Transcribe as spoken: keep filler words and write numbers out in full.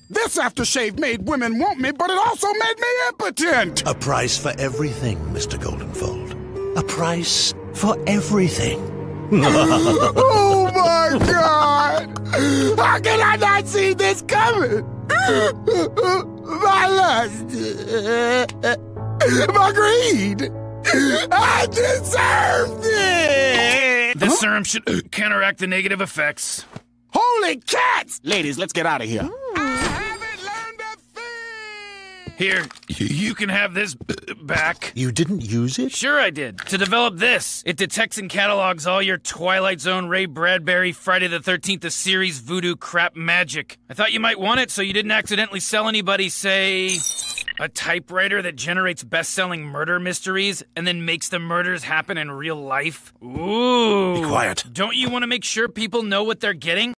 This aftershave made women want me, but it also made me impotent! A price for everything, Mister Goldenfold. A price for everything. Oh my God! How can I not see this coming? My lust. My greed. I deserve this! This serum should counteract the negative effects. Holy cats! Ladies, let's get out of here. Here, you can have this back. You didn't use it? Sure I did. To develop this, it detects and catalogs all your Twilight Zone, Ray Bradbury, Friday the thirteenth, the series voodoo crap magic. I thought you might want it so you didn't accidentally sell anybody, say, a typewriter that generates best-selling murder mysteries and then makes the murders happen in real life. Ooh. Be quiet. Don't you want to make sure people know what they're getting?